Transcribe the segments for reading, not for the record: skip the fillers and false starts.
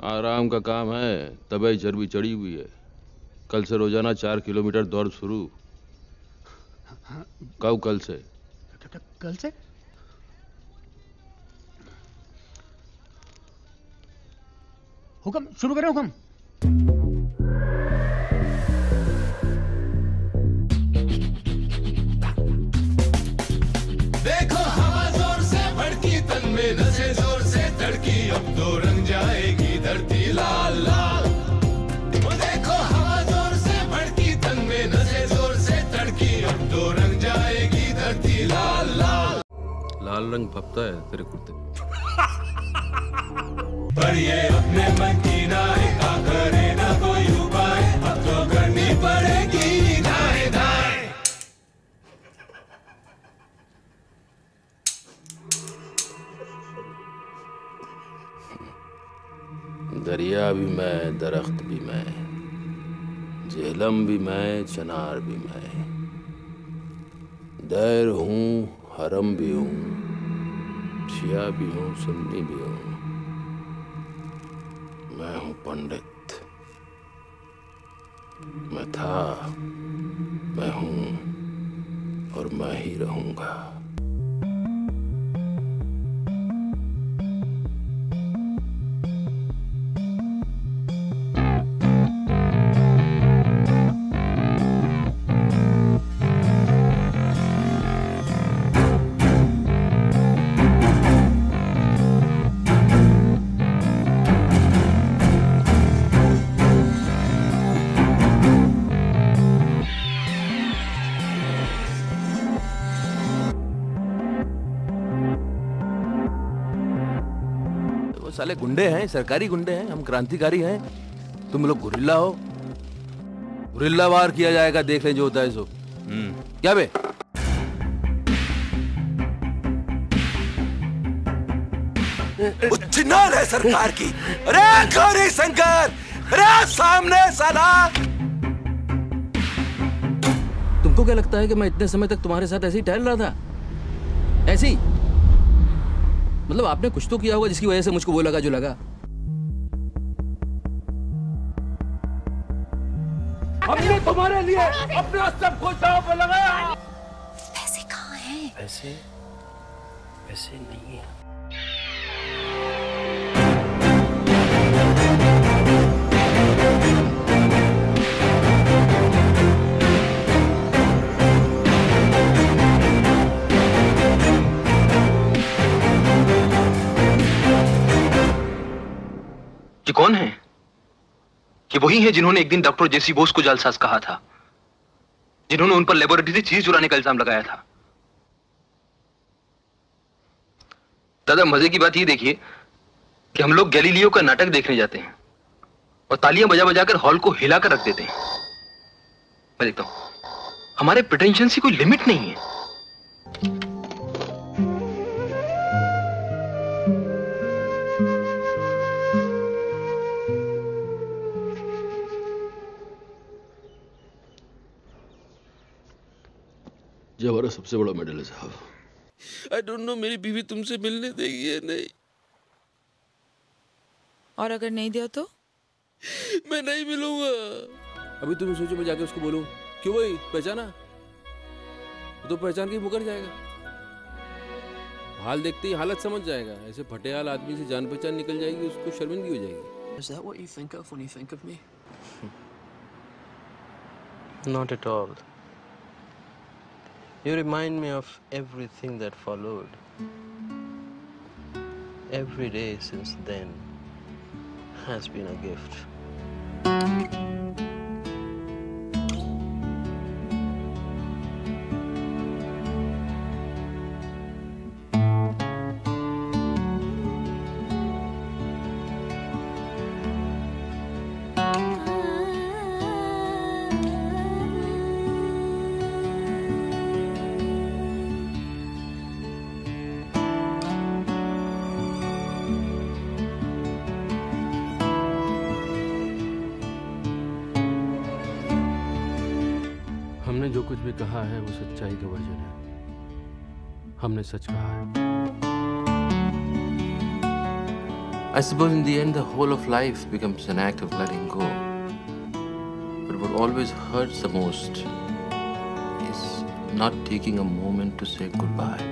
आराम का काम है, तबीयत चर्बी चढ़ी हुई है। कल से रोजाना 4 किलोमीटर दौड़ शुरू। कब कल से? कल से? हुक्म शुरू करें हुक्म। देखो हवा जोर से भड़की, तन में नसें जोर से धड़की, अब तो रंग जाएगी धरती लाल लाल। वो देखो हवा जोर से भड़की, तन में नसें जोर से धड़की, अब तो रंग जाएगी धरती लाल लाल। लाल रंग फपता है तेरे कुर्ते पर ये अपने मन की ना का करे ना कोई उपाय, अब तो करनी पड़ेगी धाए धाए। दरिया भी मैं, दरख्त भी मैं, झेलम भी मैं, चनार भी मैं, दैर हूँ, हरम भी हूँ, शिया भी हूँ, सुन्नी भी हूँ। मैं हूँ पंडित, मैं था, मैं हूँ और मैं ही रहूंगा। साले गुंडे हैं, सरकारी गुंडे हैं, हम क्रांतिकारी हैं। तुम लोग गुरिल्ला हो। गुरिल्ला वार किया जाएगा, देख लें जो होता है सो। क्या बे? चिन्हार है सरकार की। अरे गौरी शंकर, अरे सामने साला। तुमको क्या लगता है कि मैं इतने समय तक तुम्हारे साथ ऐसे ही टहल रहा था? ऐसे ही? मतलब आपने कुछ तो किया होगा जिसकी वजह से मुझको वो लगा जो लगा। हमने तुम्हारे लिए अपना सब कुछ दांव पे लगाया। पैसे कहाँ हैं? पैसे नहीं है। ये कौन है? ये वही है जिन्होंने एक दिन डॉक्टर जेसी बोस को जालसाज कहा था, जिन्होंने उन पर लेबोरेटरी से चीज चुराने का इल्जाम लगाया था। दादा मजे की बात ये देखिए कि हम लोग गैलीलियो का नाटक देखने जाते हैं और तालियां बजा बजाकर हॉल को हिलाकर रख देते हैं। मैं देखता हूं हमारे प्रिटेंशंस की कोई लिमिट नहीं है। ये हमारा सबसे बड़ा मेडल है साहब। आई डोंट नो मेरी बीवी तुमसे मिलने देगी या नहीं। और अगर नहीं दिया तो? मैं नहीं मिलूंगा। अभी तुम्हें सोचो मैं जाके उसको बोलूं क्यों भाई पहचाना? तो पहचान के मुकर जाएगा। हाल देखते ही हालत समझ जाएगा। ऐसे फटेहाल आदमी से जान पहचान निकल जाएगी, उसको शर्मिंदगी हो जाएगी। Is that what you think of when you think of me? Not at all. You remind me of everything that followed. Every day since then has been a gift. हमने जो कुछ भी कहा है वो सच्चाई का वर्जन है। हमने सच कहा है। I suppose in the end, the whole of life becomes an act of letting go. But what always hurts the most is not taking a moment to say goodbye.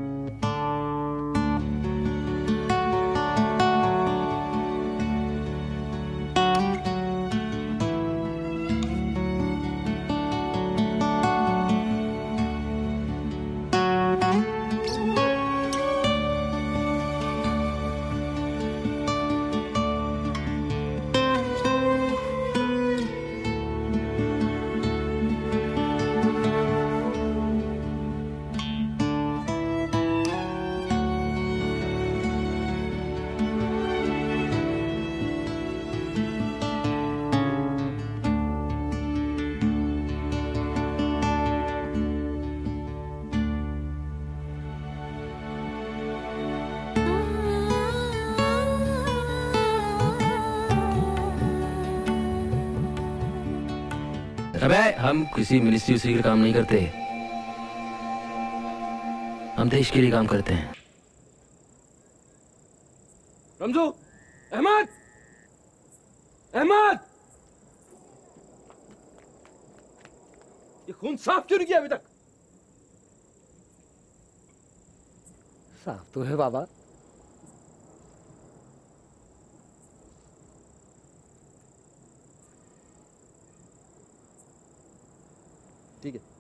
अबे हम किसी मिनिस्ट्री उसी के काम नहीं करते, हम देश के लिए काम करते हैं। रमजू, अहमद, अहमद, ये खून साफ क्यों नहीं किया अभी तक? साफ तो है बाबा। ठीक है।